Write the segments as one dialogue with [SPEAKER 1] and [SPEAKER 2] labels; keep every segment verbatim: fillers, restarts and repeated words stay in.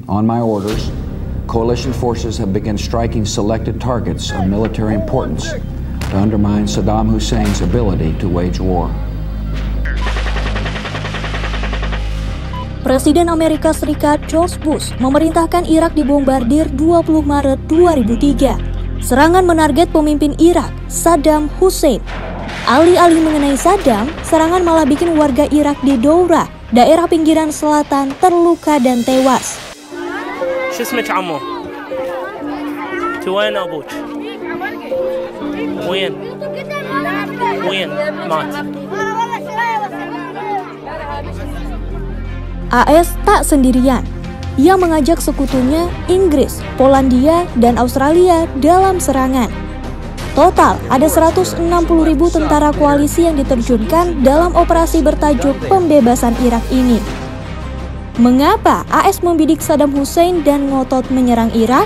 [SPEAKER 1] on my orders, coalition forces have begun striking selected targets of military importance to undermine Saddam Hussein's ability to wage war.
[SPEAKER 2] Presiden Amerika Serikat George Bush memerintahkan Irak dibombardir dua puluh Maret dua ribu tiga. Serangan menarget pemimpin Irak, Saddam Hussein. Alih-alih mengenai Saddam, serangan malah bikin warga Irak di Doura, daerah pinggiran selatan, terluka dan tewas.
[SPEAKER 3] شو اسمك عمو؟ وين أبوك؟ وين؟ وين مات؟
[SPEAKER 2] A S tak sendirian. Ia mengajak sekutunya Inggris, Polandia, dan Australia dalam serangan. Total ada seratus enam puluh ribu tentara koalisi yang diterjunkan dalam operasi bertajuk Pembebasan Irak ini. Mengapa A S membidik Saddam Hussein dan ngotot menyerang Irak?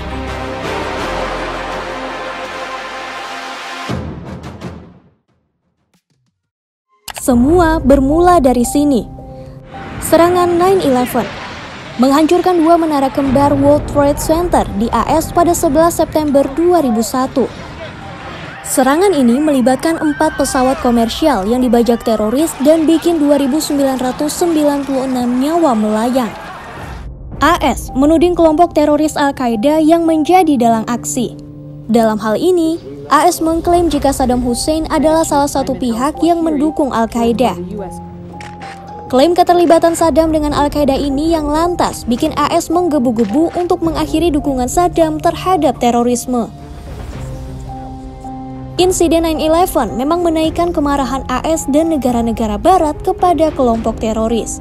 [SPEAKER 2] Semua bermula dari sini. Serangan nine eleven menghancurkan dua menara kembar World Trade Center di A S pada sebelas September dua ribu satu. Serangan ini melibatkan empat pesawat komersial yang dibajak teroris dan bikin dua ribu sembilan ratus sembilan puluh enam nyawa melayang. A S menuding kelompok teroris Al-Qaeda yang menjadi dalang aksi. Dalam hal ini, A S mengklaim jika Saddam Hussein adalah salah satu pihak yang mendukung Al-Qaeda. Klaim keterlibatan Saddam dengan Al-Qaeda ini yang lantas bikin A S menggebu-gebu untuk mengakhiri dukungan Saddam terhadap terorisme. Insiden nine eleven memang menaikkan kemarahan A S dan negara-negara barat kepada kelompok teroris.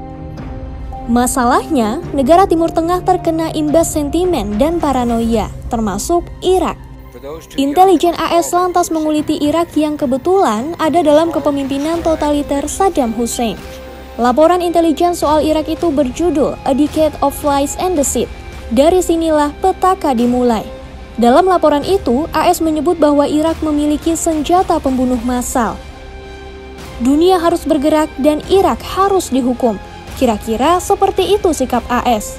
[SPEAKER 2] Masalahnya, negara Timur Tengah terkena imbas sentimen dan paranoia, termasuk Irak. Intelijen A S lantas menguliti Irak yang kebetulan ada dalam kepemimpinan totaliter Saddam Hussein. Laporan intelijen soal Irak itu berjudul A Decade of Lies and Deceit. Dari sinilah petaka dimulai. Dalam laporan itu, A S menyebut bahwa Irak memiliki senjata pembunuh massal. Dunia harus bergerak dan Irak harus dihukum. Kira-kira seperti itu sikap A S.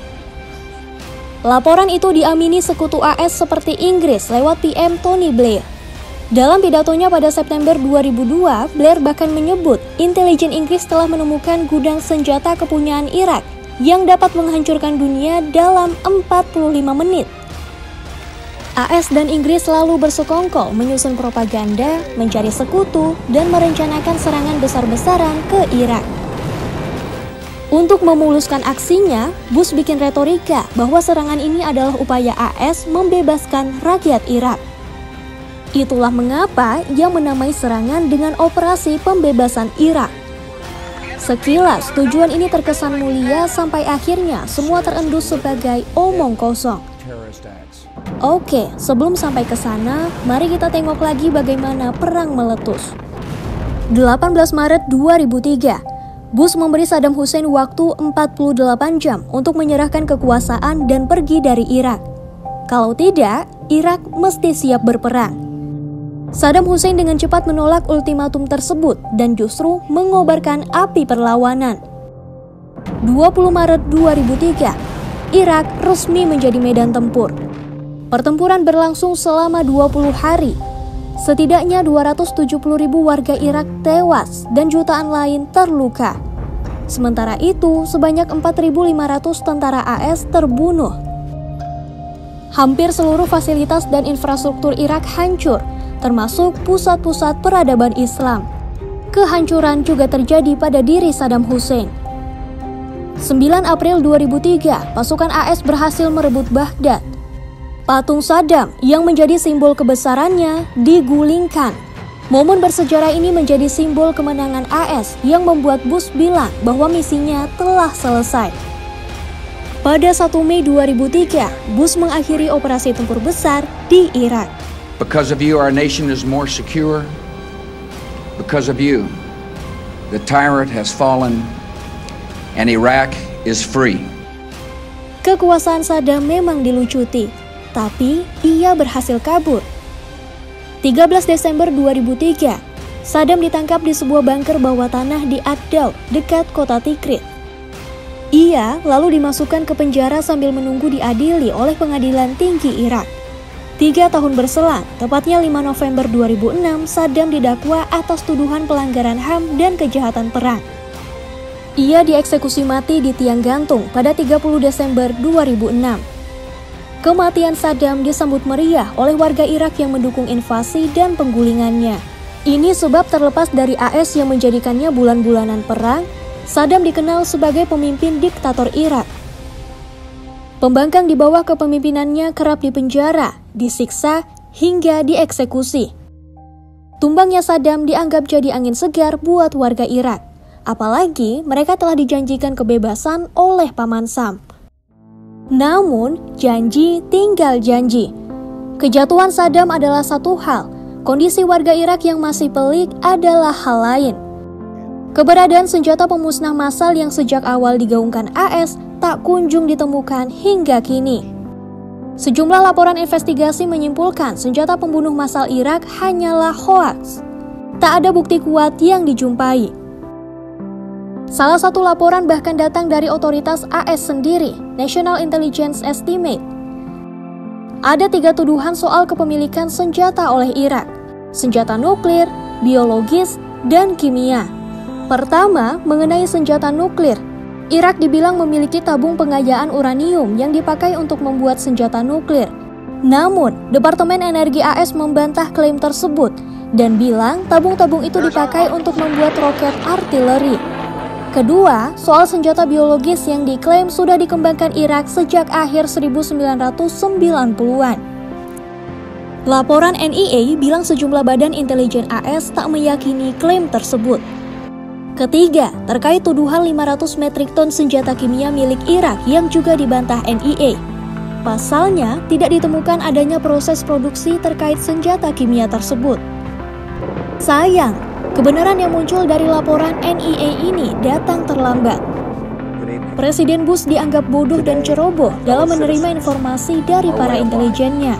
[SPEAKER 2] Laporan itu diamini sekutu A S seperti Inggris lewat P M Tony Blair. Dalam pidatonya pada September dua ribu dua, Blair bahkan menyebut intelijen Inggris telah menemukan gudang senjata kepunyaan Irak yang dapat menghancurkan dunia dalam empat puluh lima menit. A S dan Inggris selalu bersekongkol menyusun propaganda, mencari sekutu, dan merencanakan serangan besar-besaran ke Irak. Untuk memuluskan aksinya, Bush bikin retorika bahwa serangan ini adalah upaya A S membebaskan rakyat Irak. Itulah mengapa ia menamai serangan dengan Operasi Pembebasan Irak. Sekilas, tujuan ini terkesan mulia sampai akhirnya semua terendus sebagai omong kosong. Oke, sebelum sampai ke sana, mari kita tengok lagi bagaimana perang meletus. delapan belas Maret dua ribu tiga, Bush memberi Saddam Hussein waktu empat puluh delapan jam untuk menyerahkan kekuasaan dan pergi dari Irak. Kalau tidak, Irak mesti siap berperang. Saddam Hussein dengan cepat menolak ultimatum tersebut dan justru mengobarkan api perlawanan. dua puluh Maret dua ribu tiga, Irak resmi menjadi medan tempur. Pertempuran berlangsung selama dua puluh hari. Setidaknya dua ratus tujuh puluh ribu warga Irak tewas dan jutaan lain terluka. Sementara itu, sebanyak empat ribu lima ratus tentara A S terbunuh. Hampir seluruh fasilitas dan infrastruktur Irak hancur, termasuk pusat-pusat peradaban Islam. Kehancuran juga terjadi pada diri Saddam Hussein. sembilan April dua ribu tiga, pasukan A S berhasil merebut Baghdad. Patung Saddam yang menjadi simbol kebesarannya digulingkan. Momen bersejarah ini menjadi simbol kemenangan A S yang membuat Bush bilang bahwa misinya telah selesai. Pada satu Mei dua ribu tiga, Bush mengakhiri operasi tempur besar di Irak.
[SPEAKER 1] Because of you, our nation is more secure. Because of you, the tyrant has fallen and Iraq is free.
[SPEAKER 2] Kekuasaan Saddam memang dilucuti, tapi ia berhasil kabur. tiga belas Desember dua ribu tiga, Saddam ditangkap di sebuah bunker bawah tanah di Agdal, dekat kota Tikrit. Ia lalu dimasukkan ke penjara sambil menunggu diadili oleh pengadilan tinggi Irak. Tiga tahun berselang, tepatnya lima November dua ribu enam, Saddam didakwa atas tuduhan pelanggaran H A M dan kejahatan perang. Ia dieksekusi mati di tiang gantung pada tiga puluh Desember dua ribu enam. Kematian Saddam disambut meriah oleh warga Irak yang mendukung invasi dan penggulingannya. Ini sebab terlepas dari A S yang menjadikannya bulan-bulanan perang, Saddam dikenal sebagai pemimpin diktator Irak. Pembangkang di bawah kepemimpinannya kerap dipenjara, disiksa, hingga dieksekusi. Tumbangnya Saddam dianggap jadi angin segar buat warga Irak. Apalagi mereka telah dijanjikan kebebasan oleh Paman Sam. Namun, janji tinggal janji. Kejatuhan Saddam adalah satu hal, kondisi warga Irak yang masih pelik adalah hal lain. Keberadaan senjata pemusnah massal yang sejak awal digaungkan A S tak kunjung ditemukan hingga kini. Sejumlah laporan investigasi menyimpulkan senjata pembunuh massal Irak hanyalah hoaks. Tak ada bukti kuat yang dijumpai. Salah satu laporan bahkan datang dari otoritas A S sendiri, National Intelligence Estimate. Ada tiga tuduhan soal kepemilikan senjata oleh Irak, senjata nuklir, biologis, dan kimia. Pertama, mengenai senjata nuklir. Irak dibilang memiliki tabung pengayaan uranium yang dipakai untuk membuat senjata nuklir. Namun, Departemen Energi A S membantah klaim tersebut dan bilang tabung-tabung itu dipakai untuk membuat roket artileri. Kedua, soal senjata biologis yang diklaim sudah dikembangkan Irak sejak akhir seribu sembilan ratus sembilan puluhan. Laporan N I A bilang sejumlah badan intelijen A S tak meyakini klaim tersebut. Ketiga, terkait tuduhan lima ratus metrik ton senjata kimia milik Irak yang juga dibantah N I A. Pasalnya, tidak ditemukan adanya proses produksi terkait senjata kimia tersebut. Sayang, kebenaran yang muncul dari laporan N I A ini datang terlambat. Presiden Bush dianggap bodoh dan ceroboh dalam menerima informasi dari para intelijennya.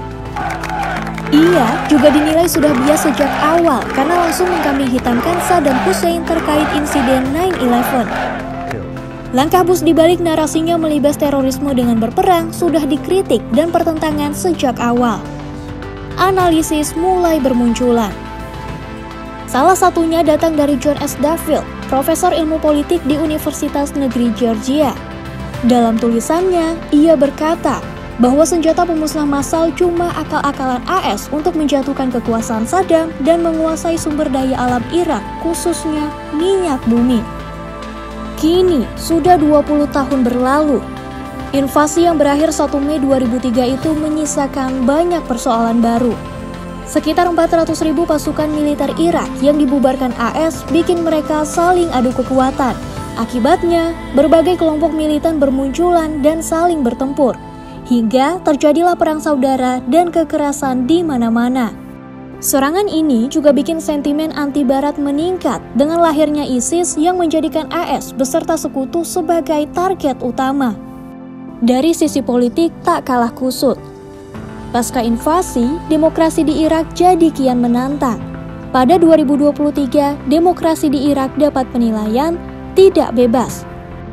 [SPEAKER 2] Ia juga dinilai sudah bias sejak awal karena langsung mengkambing hitamkan Saddam Hussein terkait insiden nine eleven. Langkah Bush dibalik narasinya melibas terorisme dengan berperang sudah dikritik dan pertentangan sejak awal. Analisis mulai bermunculan. Salah satunya datang dari John S. Duffield, profesor ilmu politik di Universitas Negeri Georgia. Dalam tulisannya, ia berkata bahwa senjata pemusnah massal cuma akal-akalan A S untuk menjatuhkan kekuasaan Saddam dan menguasai sumber daya alam Irak, khususnya minyak bumi. Kini, sudah dua puluh tahun berlalu. Invasi yang berakhir satu Mei dua ribu tiga itu menyisakan banyak persoalan baru. Sekitar empat ratus ribu pasukan militer Irak yang dibubarkan A S bikin mereka saling adu kekuatan. Akibatnya, berbagai kelompok militan bermunculan dan saling bertempur. Hingga terjadilah perang saudara dan kekerasan di mana-mana. Serangan ini juga bikin sentimen anti-Barat meningkat dengan lahirnya ISIS yang menjadikan A S beserta sekutu sebagai target utama. Dari sisi politik tak kalah kusut. Pasca invasi, demokrasi di Irak jadi kian menantang. Pada dua ribu dua puluh tiga, demokrasi di Irak dapat penilaian tidak bebas.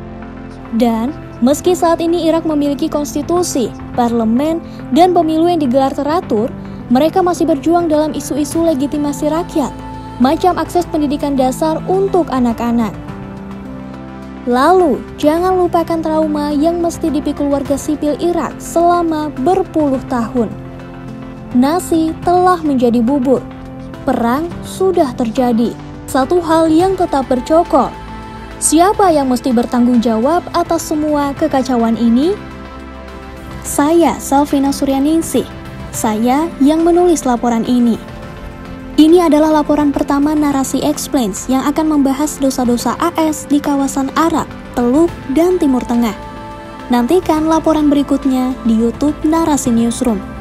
[SPEAKER 2] Dan meski saat ini Irak memiliki konstitusi, parlemen, dan pemilu yang digelar teratur, mereka masih berjuang dalam isu-isu legitimasi rakyat, macam akses pendidikan dasar untuk anak-anak. Lalu, jangan lupakan trauma yang mesti dipikul warga sipil Irak selama berpuluh tahun. Nasi telah menjadi bubur. Perang sudah terjadi. Satu hal yang tetap bercokol. Siapa yang mesti bertanggung jawab atas semua kekacauan ini? Saya, Salvina Suryaningsih. Saya yang menulis laporan ini. Ini adalah laporan pertama Narasi Explains yang akan membahas dosa-dosa A S di kawasan Arab, Teluk, dan Timur Tengah. Nantikan laporan berikutnya di YouTube Narasi Newsroom.